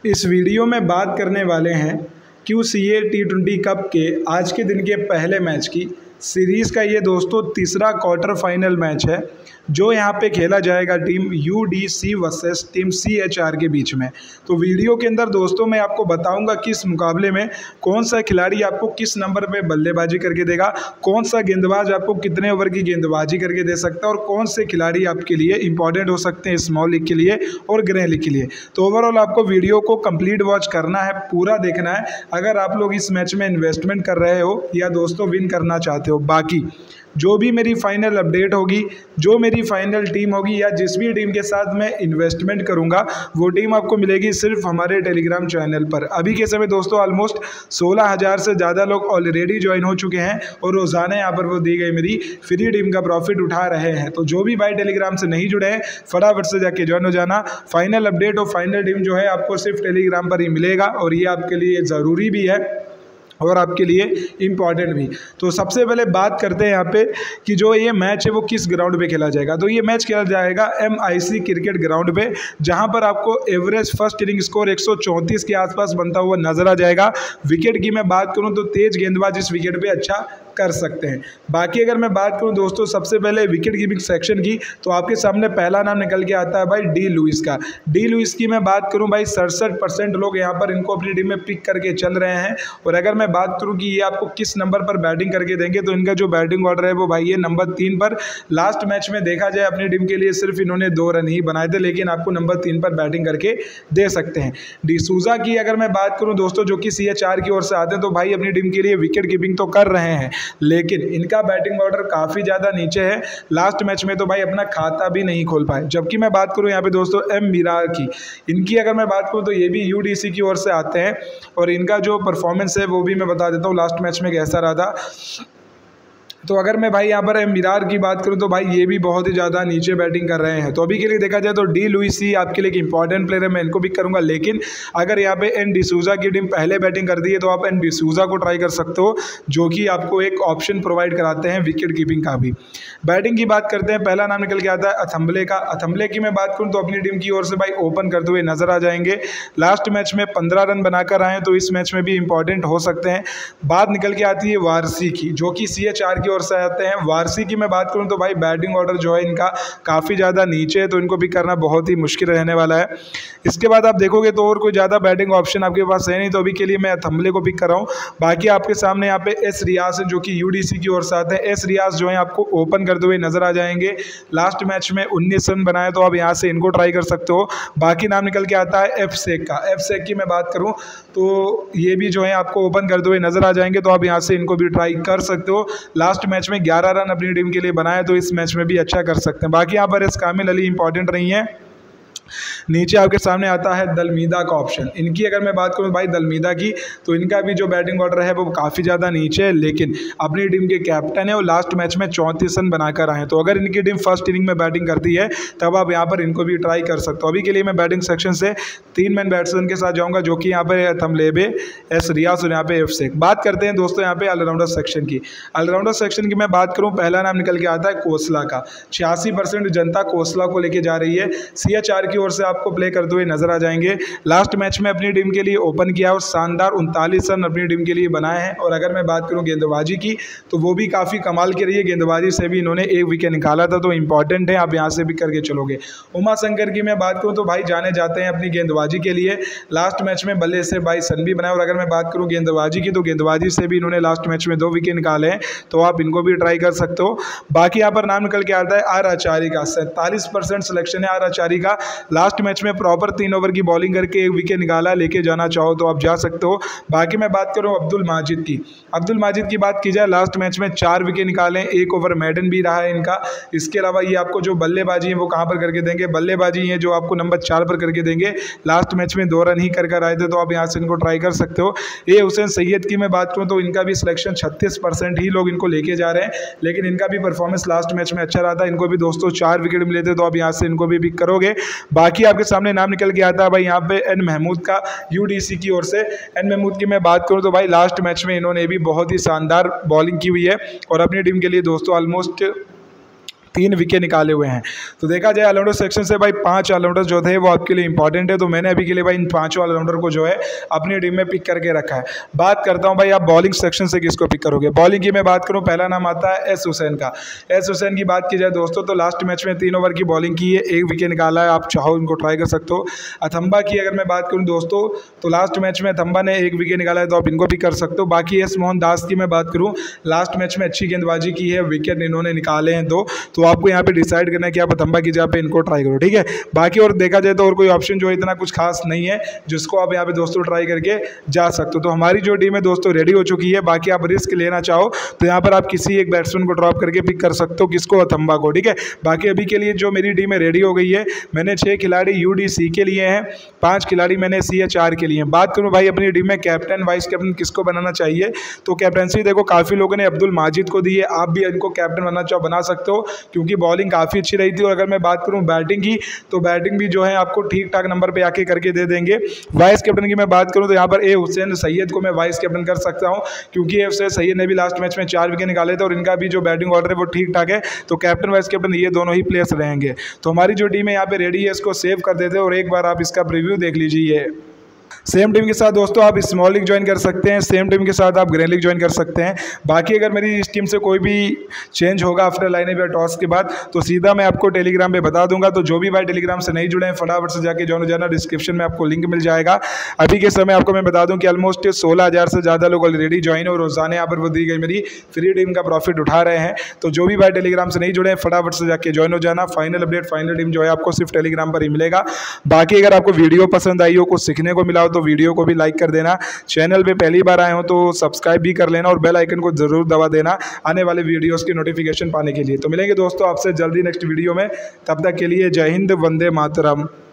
इस वीडियो में बात करने वाले हैं QCA T20 कप के आज के दिन के पहले मैच की। सीरीज़ का ये दोस्तों तीसरा क्वार्टर फाइनल मैच है जो यहाँ पे खेला जाएगा team UDC versus team CHR के बीच में। तो वीडियो के अंदर दोस्तों मैं आपको बताऊंगा किस मुकाबले में कौन सा खिलाड़ी आपको किस नंबर पे बल्लेबाजी करके देगा, कौन सा गेंदबाज आपको कितने ओवर की गेंदबाजी करके दे सकता है और कौन से खिलाड़ी आपके लिए इंपॉर्टेंट हो सकते हैं स्मॉल लीग के लिए और ग्रे लीग के लिए। तो ओवरऑल आपको वीडियो को कंप्लीट वॉच करना है, पूरा देखना है अगर आप लोग इस मैच में इन्वेस्टमेंट कर रहे हो या दोस्तों विन करना चाहते हो। बाकी जो भी मेरी फाइनल अपडेट होगी, जो मेरी फाइनल टीम होगी या जिस भी टीम के साथ मैं इन्वेस्टमेंट करूंगा वो टीम आपको मिलेगी सिर्फ हमारे टेलीग्राम चैनल पर। अभी के समय दोस्तों ऑलमोस्ट 16,000 से ज़्यादा लोग ऑलरेडी ज्वाइन हो चुके हैं और रोज़ाना यहाँ पर वो दी गई मेरी फ्री टीम का प्रॉफिट उठा रहे हैं। तो जो भी भाई टेलीग्राम से नहीं जुड़े हैं फटाफट से जाके ज्वाइन हो जाना। फाइनल अपडेट और फाइनल टीम जो है आपको सिर्फ टेलीग्राम पर ही मिलेगा और ये आपके लिए ज़रूरी भी है और आपके लिए इम्पॉर्टेंट भी। तो सबसे पहले बात करते हैं यहाँ पे कि जो ये मैच है वो किस ग्राउंड पे खेला जाएगा। तो ये मैच खेला जाएगा MIC क्रिकेट ग्राउंड पे, जहाँ पर आपको एवरेज फर्स्ट इनिंग स्कोर 134 के आसपास बनता हुआ नजर आ जाएगा। विकेट की मैं बात करूँ तो तेज गेंदबाज इस विकेट पे अच्छा कर सकते हैं। बाकी अगर मैं बात करूं दोस्तों सबसे पहले विकेट कीपिंग सेक्शन की तो आपके सामने पहला नाम निकल के आता है भाई डी लुइस का। डी लुइस की मैं बात करूं भाई 67% लोग यहां पर इनको अपनी टीम में पिक करके चल रहे हैं। और अगर मैं बात करूं कि ये आपको किस नंबर पर बैटिंग करके देंगे तो इनका जो बैटिंग ऑर्डर है वो भाई ये नंबर 3 पर। लास्ट मैच में देखा जाए अपनी टीम के लिए सिर्फ इन्होंने 2 रन ही बनाए थे, लेकिन आपको नंबर 3 पर बैटिंग करके दे सकते हैं। डिसूजा की अगर मैं बात करूं दोस्तों जो कि CHR की ओर से आते हैं तो भाई अपनी टीम के लिए विकेट कीपिंग तो कर रहे हैं, लेकिन इनका बैटिंग ऑर्डर काफ़ी ज़्यादा नीचे है। लास्ट मैच में तो भाई अपना खाता भी नहीं खोल पाए। जबकि मैं बात करूं यहाँ पे दोस्तों M मिरार की, इनकी अगर मैं बात करूं तो ये भी UDC की ओर से आते हैं और इनका जो परफॉर्मेंस है वो भी मैं बता देता हूँ लास्ट मैच में कैसा रहा था। तो अगर मैं भाई यहाँ पर मिरार की बात करूँ तो भाई ये भी बहुत ही ज़्यादा नीचे बैटिंग कर रहे हैं। तो अभी के लिए देखा जाए तो डी लुइसी आपके लिए एक इंपॉर्टेंट प्लेयर है, मैं इनको पिक करूँगा। लेकिन अगर यहाँ पे एन डिसूजा की टीम पहले बैटिंग करती है तो आप एन डिसूजा को ट्राई कर सकते हो, जो कि आपको एक ऑप्शन प्रोवाइड कराते हैं विकेट कीपिंग का भी। बैटिंग की बात करते हैं, पहला नाम निकल के आता है अथम्बले का। अथम्बले की मैं बात करूँ तो अपनी टीम की ओर से भाई ओपन करते हुए नजर आ जाएंगे। लास्ट मैच में 15 रन बनाकर आए तो इस मैच में भी इंपॉर्टेंट हो सकते हैं। बात निकल के आती है वारसी की, जो कि CHR की ओर से आते हैं। वारसी की मैं बात करूं तो भाई बैटिंग ऑर्डर जो है इनका काफ़ी ज़्यादा नीचे है, तो इनको पिक करना बहुत ही मुश्किल रहने वाला है। इसके बाद आप देखोगे तो और कोई ज़्यादा बैटिंग ऑप्शन आपके पास है नहीं, तो अभी के लिए मैं अथम्बले को पिक कर रहा हूँ। बाकी आपके सामने यहाँ पे एस रियाज है जो कि UDC की ओर से आते हैं। एस रियाज जो है आपको ओपन करते हुए नजर आ जाएंगे। लास्ट मैच में 19 रन बनाए तो आप यहाँ से इनको ट्राई कर सकते हो। बाकी नाम निकल के आता है एफ शेख का। एफ शेख की मैं बात करूँ तो ये भी जो है आपको ओपन करते हुए नजर आ जाएंगे, तो आप यहाँ से इनको भी ट्राई कर सकते हो। लास्ट मैच में 11 रन अपनी टीम के लिए बनाए तो इस मैच में भी अच्छा कर सकते हैं। बाकी यहाँ पर एस कामिल अली इंपॉर्टेंट नहीं है। नीचे आपके सामने आता है दलमीदा का ऑप्शन। इनकी अगर मैं बात करूं भाई दलमीदा की तो इनका भी जो बैटिंग ऑर्डर है वो काफ़ी ज़्यादा नीचे है, लेकिन अपनी टीम के कैप्टन है और लास्ट मैच में 34 रन बनाकर आए। तो अगर इनकी टीम फर्स्ट इनिंग में बैटिंग करती है तब आप यहाँ पर इनको भी ट्राई कर सकते हो। अभी के लिए मैं बैटिंग सेक्शन से 3 मैन बैट्समैन के साथ जाऊँगा, जो कि यहाँ पर तमलेबे, एस रियाज और यहाँ पे एफ शेख। बात करते हैं दोस्तों यहाँ पे ऑलराउंडर सेक्शन की। ऑलराउंडर सेक्शन की मैं बात करूँ, पहला नाम निकल के आता है कोसला का। 86% जनता कोसला को लेके जा रही है। CHR की ओर से आपको प्ले करते हुए नजर आ जाएंगे। लास्ट मैच में अपनी टीम के लिए ओपन किया और शानदार 39 रन अपनी टीम के लिए बनाए हैं। और अगर मैं बात करूं गेंदबाजी की तो वो भी काफ़ी कमाल की रही है। गेंदबाजी से भी इन्होंने 1 विकेट निकाला था, तो इंपॉर्टेंट है, आप यहाँ से भी करके चलोगे। उमा शंकर की मैं बात करूँ तो भाई जाने जाते हैं अपनी गेंदबाजी के लिए। लास्ट मैच में बल्ले से भाई सन भी बनाए। और अगर मैं बात करूँ गेंदबाजी की तो गेंदबाजी से भी इन्होंने लास्ट मैच में 2 विकेट निकाले हैं, तो आप इनको भी ट्राई कर सकते हो। बाकी यहाँ पर नाम निकल के आता है आर आचार्य का। 47% सिलेक्शन है आर आचार्य का। लास्ट मैच में प्रॉपर 3 ओवर की बॉलिंग करके 1 विकेट निकाला। लेके जाना चाहो तो आप जा सकते हो। बाकी मैं बात करूं अब्दुल माजिद की। अब्दुल माजिद की बात की जाए, लास्ट मैच में 4 विकेट निकाले, 1 ओवर मेडन भी रहा है इनका। इसके अलावा ये आपको जो बल्लेबाजी है वो कहां पर करके देंगे, बल्लेबाजी है जो आपको नंबर 4 पर करके देंगे। लास्ट मैच में 2 रन ही कर आए थे, तो आप यहाँ से इनको ट्राई कर सकते हो। ये हुसैन सैयद की मैं बात करूँ तो इनका भी सिलेक्शन 36% ही लोग इनको लेके जा रहे हैं, लेकिन इनका भी परफॉर्मेंस लास्ट मैच में अच्छा रहा था। इनको भी दोस्तों 4 विकेट मिले थे, तो आप यहाँ से इनको भी पिक करोगे। बाकी आपके सामने नाम निकल के आता है भाई यहाँ पे एन महमूद का, UDC की ओर से। एन महमूद की मैं बात करूँ तो भाई लास्ट मैच में इन्होंने भी बहुत ही शानदार बॉलिंग की हुई है और अपनी टीम के लिए दोस्तों ऑलमोस्ट 3 विकेट निकाले हुए हैं। तो देखा जाए ऑलराउंडर सेक्शन से भाई 5 ऑलराउंडर जो थे वो आपके लिए इंपॉर्टेंट है, तो मैंने अभी के लिए भाई इन 5 ऑलराउंडर को जो है अपनी टीम में पिक करके रखा है। बात करता हूं भाई आप बॉलिंग सेक्शन से किसको पिक करोगे। बॉलिंग की मैं बात करूं, पहला नाम आता है एस हुसैन का। एस हुसैन की बात की जाए दोस्तों तो लास्ट मैच में 3 ओवर की बॉलिंग की है, 1 विकेट निकाला है, आप चाहो इनको ट्राई कर सकते हो। अथंबा की अगर मैं बात करूँ दोस्तों तो लास्ट मैच में अथंबा ने 1 विकेट निकाला है, तो आप इनको भी कर सकते हो। बाकी एस मोहन दास की मैं बात करूँ, लास्ट मैच में अच्छी गेंदबाजी की है, विकेट इन्होंने निकाले हैं 2, तो आपको यहाँ पे डिसाइड करना है कि आप अथंबा की जगह पे इनको ट्राई करो, ठीक है। बाकी और देखा जाए तो और कोई ऑप्शन जो है इतना कुछ खास नहीं है जिसको आप यहाँ पे दोस्तों ट्राई करके जा सकते हो। तो हमारी जो टीम है दोस्तों रेडी हो चुकी है। बाकी आप रिस्क लेना चाहो तो यहाँ पर आप किसी एक बैट्समैन को ड्रॉप करके पिक कर सकते हो, किसको, अथंबा को, ठीक है। बाकी अभी के लिए जो मेरी टीम है रेडी हो गई है। मैंने 6 खिलाड़ी UDC के लिए हैं, 5 खिलाड़ी मैंने CH4 के लिए। बात करूँ भाई अपनी टीम में कैप्टन वाइस कैप्टन किसको बनाना चाहिए, तो कैप्टनसी देखो काफ़ी लोगों ने अब्दुल माजिद को दी है, आप भी इनको कैप्टन बनना चाहो बना सकते हो क्योंकि बॉलिंग काफ़ी अच्छी रही थी। और अगर मैं बात करूँ बैटिंग की तो बैटिंग भी जो है आपको ठीक ठाक नंबर पे आके करके दे देंगे। वाइस कैप्टन की मैं बात करूँ तो यहाँ पर हुसैन सैयद को मैं वाइस कैप्टन कर सकता हूँ क्योंकि हुसैन सैयद ने भी लास्ट मैच में 4 विकेट निकाले थे और इनका भी जो बैटिंग ऑर्डर है वो ठीक ठाक है, तो कैप्टन वाइस कैप्टन ये दोनों ही प्लेयर्स रहेंगे। तो हमारी जो टीम है यहाँ पे रेडी है, इसको सेव कर देते हैं और एक बार आप इसका प्रीव्यू देख लीजिए। सेम टीम के साथ दोस्तों आप स्मॉल लीग ज्वाइन कर सकते हैं, सेम टीम के साथ आप ग्रैंड लीग ज्वाइन कर सकते हैं। बाकी अगर मेरी इस टीम से कोई भी चेंज होगा आफ्टर लाइनअप या टॉस के बाद तो सीधा मैं आपको टेलीग्राम पे बता दूंगा। तो जो भी भाई टेलीग्राम से नहीं जुड़े हैं फटाफट से जाके ज्वाइन हो जाना, डिस्क्रिप्शन में आपको लिंक मिल जाएगा। अभी के समय आपको मैं बता दूं कि ऑलमोस्ट 16,000 से ज़्यादा लोग ऑलरेडी ज्वाइन और रोजाना यहाँ पर वो दी गई मेरी फ्री टीम का प्रॉफिट उठा रहे हैं। तो जो भी भाई टेलीग्राम से नहीं जुड़े हैं फटाफट से जाके ज्वाइन हो जाना। फाइनल अपडेट फाइनल टीम जो है आपको सिर्फ टेलीग्राम पर ही मिलेगा। बाकी अगर आपको वीडियो पसंद आई हो, कुछ सीखने को मिला हो तो वीडियो को भी लाइक कर देना। चैनल पे पहली बार आए हो तो सब्सक्राइब भी कर लेना और बेल आइकन को जरूर दबा देना आने वाले वीडियोस की नोटिफिकेशन पाने के लिए। तो मिलेंगे दोस्तों आपसे जल्दी नेक्स्ट वीडियो में, तब तक के लिए जय हिंद, वंदे मातरम।